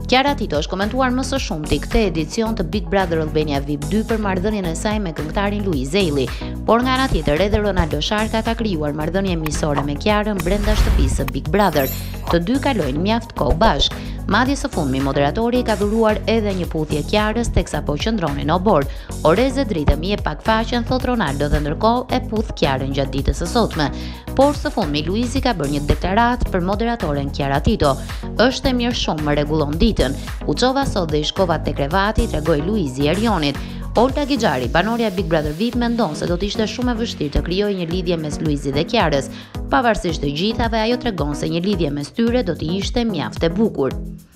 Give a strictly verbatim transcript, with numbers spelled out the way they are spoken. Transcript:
Chiara Tito është komentuar më së shumti këtë edicion të Big Brother Albania V I P dy për marrëdhënien e saj me këngëtarin Luiz Eili, por nga ana tjetër edhe Ronaldo Sharka ka krijuar marrëdhënie miqësore me Kiarën brenda shtëpisë së Big Brother. Të dy kalojnë mjaft kohë bashkë. Madje së fundmi moderatori ka dhuruar edhe një puthje Kiarës teksa po qëndronin o bord. Oreze dritëm jep pak faqen, thot Ronaldo, dhe ndërkohë e puth Kiarën gjatë ditës së sotme. Por së fundmi Luizi ka bërë një deklaratë për moderatoren Chiara Tito. Është e mirë shumë, më rregullon ditën. U çova sot dhe i shkova te krevati, tregoi Luizi Erionit. Olta Gixhari, banorja Big Brother V I P, mendon se do të ishte shumë e vështirë të krijojë një lidhje mes Luizit dhe Kiarës. Pavarësisht të gjithave, ajo tregon se një lidhje mes tyre do të ishte mjaft e bukur.